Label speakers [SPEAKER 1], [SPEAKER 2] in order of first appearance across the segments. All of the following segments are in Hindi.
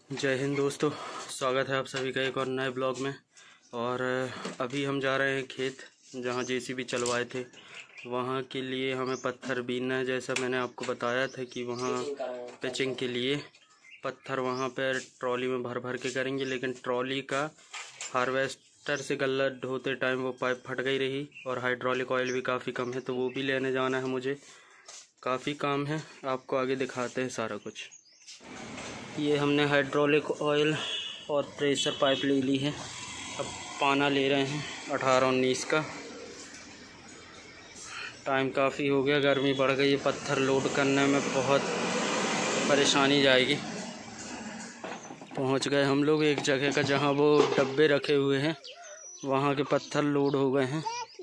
[SPEAKER 1] जय हिंद दोस्तों, स्वागत है आप सभी का एक और नए ब्लॉग में। और अभी हम जा रहे हैं खेत जहां जेसीबी चलवाए थे। वहां के लिए हमें पत्थर बीनना है। जैसा मैंने आपको बताया था कि वहां पिचिंग के लिए पत्थर वहां पर ट्रॉली में भर भर के करेंगे, लेकिन ट्रॉली का हार्वेस्टर से गल्ला ढोते टाइम वो पाइप फट गई रही और हाइड्रोलिक ऑयल भी काफ़ी कम है, तो वो भी लेने जाना है मुझे। काफ़ी काम है, आपको आगे दिखाते हैं सारा कुछ। ये हमने हाइड्रोलिक ऑयल और प्रेशर पाइप ले ली है। अब पाना ले रहे हैं 18-19 का। टाइम काफ़ी हो गया, गर्मी बढ़ गई है, पत्थर लोड करने में बहुत परेशानी जाएगी। पहुंच गए हम लोग एक जगह का जहां वो डब्बे रखे हुए हैं, वहां के पत्थर लोड हो गए हैं।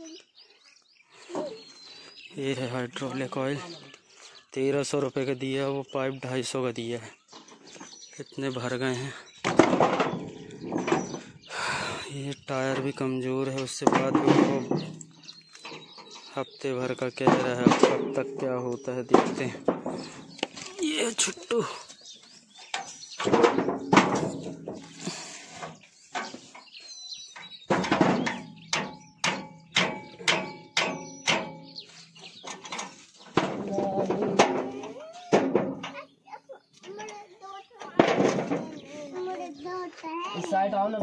[SPEAKER 1] ये है हाइड्रोलिक ऑयल, 1300 रुपये का दिया, वो पाइप 250 का दिया है। इतने भर गए हैं। ये टायर भी कमज़ोर है, उससे बाद वो हफ्ते भर का कह रहा है, कब तक क्या होता है देखते हैं। ये छुट्टू
[SPEAKER 2] इस साइड आओ ना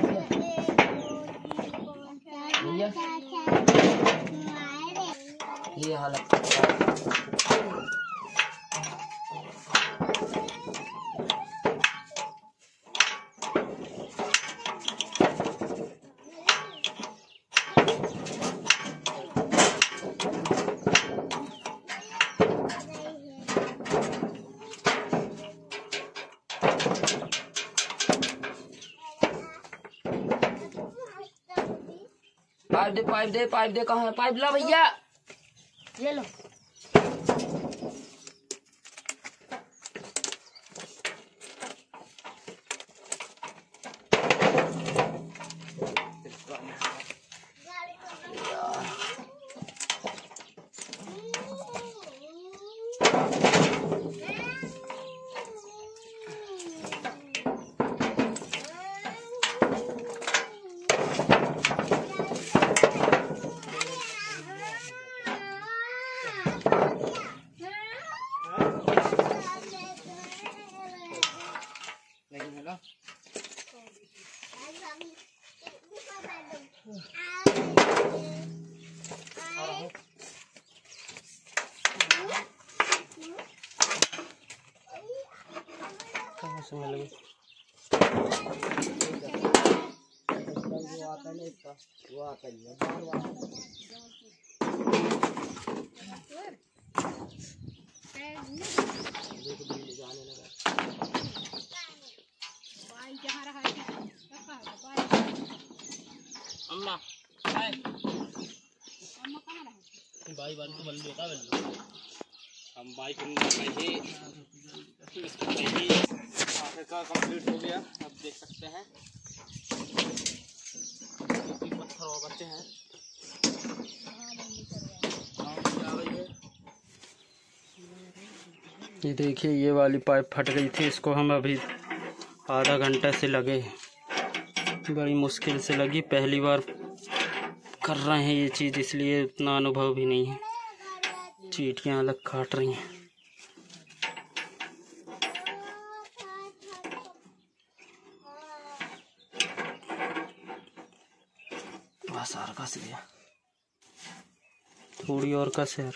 [SPEAKER 2] भैया, ये हालत। पाइप दे कहाँ है? पाइप ला भैया, ले लो।
[SPEAKER 1] कहाँ से मिल गई? अम्मा भाई बन तो बन देता बन हम बाइक का कंप्लीट हो गया। अब देख सकते हैं पत्थर और बच्चे हैं। ये देखिए, ये वाली पाइप फट गई थी, इसको हम अभी आधा घंटा से लगे, बड़ी मुश्किल से लगी। पहली बार कर रहे हैं ये चीज़, इसलिए उतना अनुभव भी नहीं है। चींटियाँ अलग काट रही हैं। बस और कस गया, थोड़ी और कस है।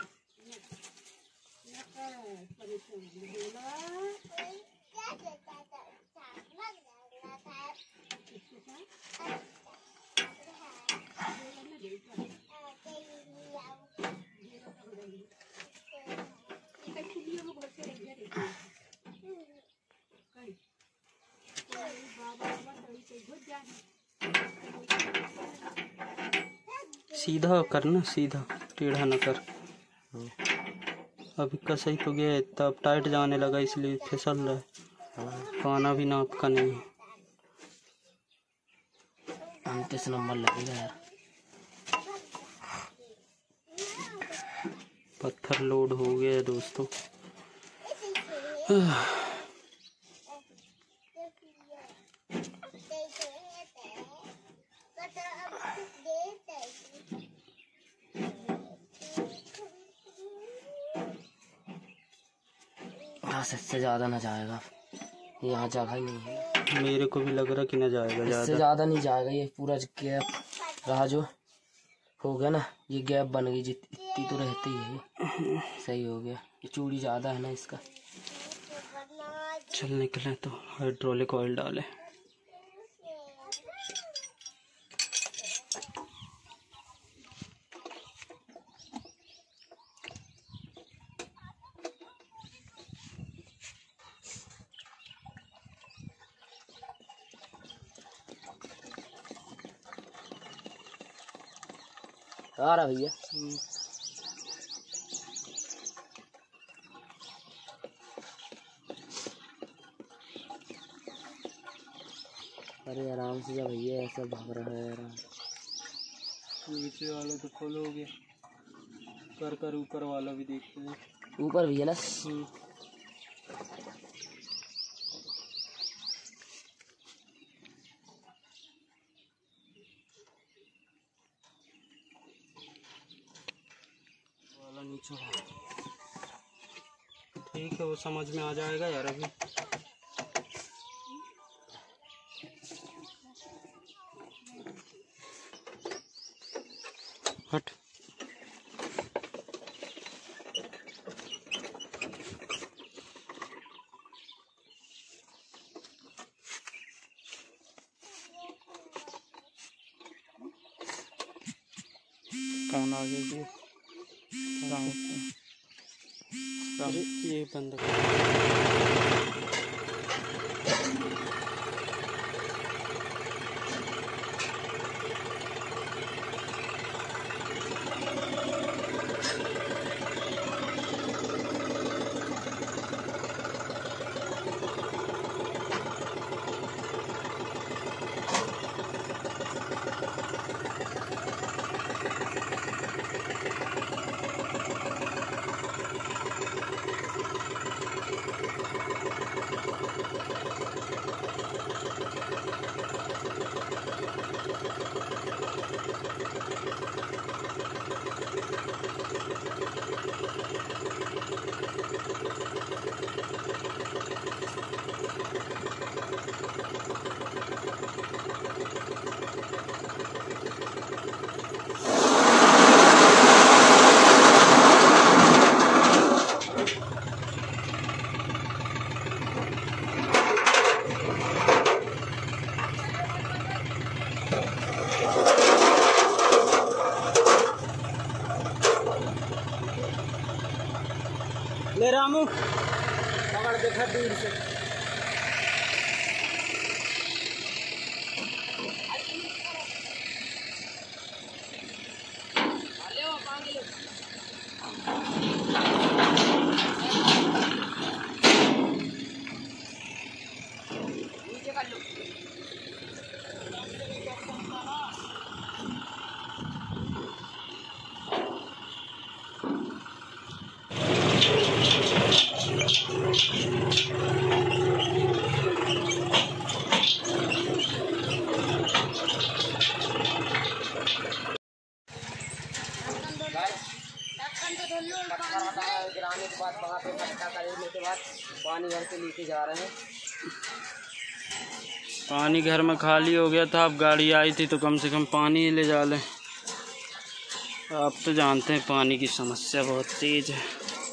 [SPEAKER 1] सीधा करना, सीधा, टेढ़ा न कर। अभी का सही तो गया, तब टाइट जाने लगा इसलिए फिसल रहा है। पाना भी नाप का नहीं है। 29 नंबर लगेगा यार। पत्थर लोड हो गया है दोस्तों।
[SPEAKER 2] बस इससे ज्यादा ना जाएगा, यहाँ जगह ही नहीं है।
[SPEAKER 1] मेरे को भी लग रहा कि ना जाएगा,
[SPEAKER 2] इससे ज्यादा नहीं जाएगा। ये पूरा गैप रहा जो हो गया ना, ये गैप बन गई, इतनी तो रहती ही है, सही हो गया। ये चूड़ी ज्यादा है ना इसका।
[SPEAKER 1] चल निकले तो हाइड्रोलिक ऑयल डाले।
[SPEAKER 2] आ रहा भैया। अरे आराम से जा भैया, ऐसा भाग रहा है आराम।
[SPEAKER 1] नीचे वाला तो फुल हो गया, कर ऊपर वाला भी देखते हैं।
[SPEAKER 2] ऊपर भी है ना।
[SPEAKER 1] वाला नीचे ठीक है, वो समझ में आ जाएगा यार अभी। हट। कौन आ गया ये बंद ले रामू पकड़ देखा दूर से।
[SPEAKER 2] गिराने के बाद वहाँ पे इकट्ठा करने के बाद पानी घर से लेके जा रहे हैं।
[SPEAKER 1] पानी घर में खाली हो गया था, अब गाड़ी आई थी तो कम से कम पानी ले जा लें। आप तो जानते हैं पानी की समस्या बहुत तेज है।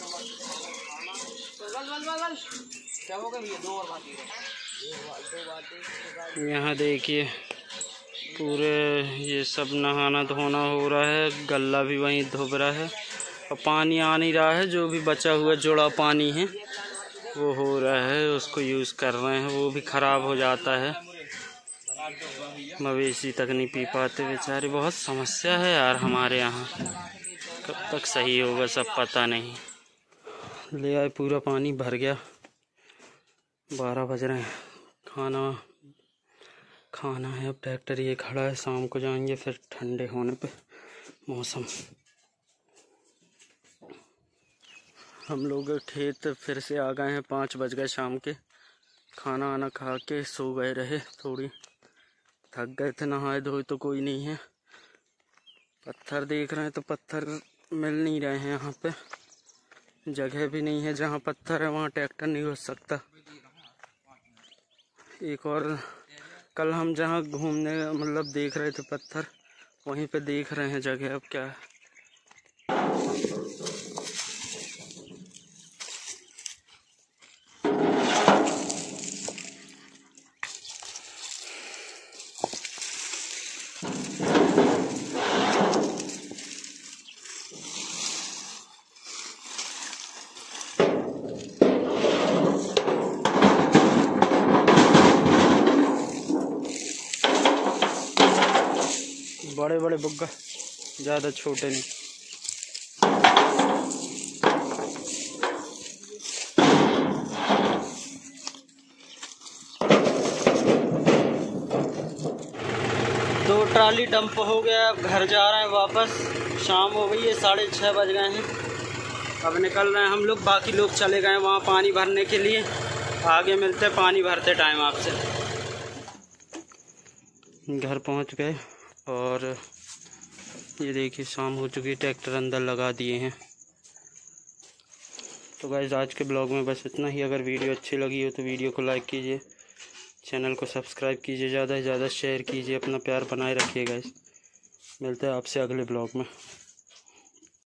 [SPEAKER 1] यहाँ देखिए पूरे ये सब नहाना धोना हो रहा है, गल्ला भी वहीं धुब रहा है और पानी आ नहीं रहा है। जो भी बचा हुआ जुड़ा पानी है वो हो रहा है, उसको यूज़ कर रहे हैं, वो भी ख़राब हो जाता है। मवेशी तक नहीं पी पाते बेचारे। बहुत समस्या है यार हमारे यहाँ, कब तक सही होगा सब पता नहीं। ले आए पूरा पानी भर गया, 12 बज रहे हैं। खाना है। अब ट्रैक्टर ये खड़ा है, शाम को जाएंगे फिर ठंडे होने पे मौसम। हम लोग खेत फिर से आ गए हैं, 5 बज गए शाम के। खाना वाना खा के सो गए रहे, थोड़ी थक गए थे, नहाए धोए तो कोई नहीं है। पत्थर देख रहे हैं तो पत्थर मिल नहीं रहे हैं, यहाँ पे जगह भी नहीं है। जहाँ पत्थर है वहाँ ट्रैक्टर नहीं घुस सकता। एक और कल हम जहाँ घूमने मतलब देख रहे थे पत्थर, वहीं पे देख रहे हैं जगह अब क्या है। बड़े बड़े बुग्गा, ज़्यादा छोटे नहीं। दो ट्राली डंप हो गया, अब घर जा रहे हैं वापस। शाम हो गई है, 6:30 बज गए हैं। अब निकल रहे हैं हम लोग, बाकी लोग चले गए वहाँ पानी भरने के लिए। आगे मिलते हैं पानी भरते टाइम आपसे। घर पहुँच गए और ये देखिए शाम हो चुकी है, ट्रैक्टर अंदर लगा दिए हैं। तो गाइस आज के ब्लॉग में बस इतना ही। अगर वीडियो अच्छी लगी हो तो वीडियो को लाइक कीजिए, चैनल को सब्सक्राइब कीजिए, ज़्यादा से ज़्यादा शेयर कीजिए, अपना प्यार बनाए रखिए गाइस। मिलते हैं आपसे अगले ब्लॉग में।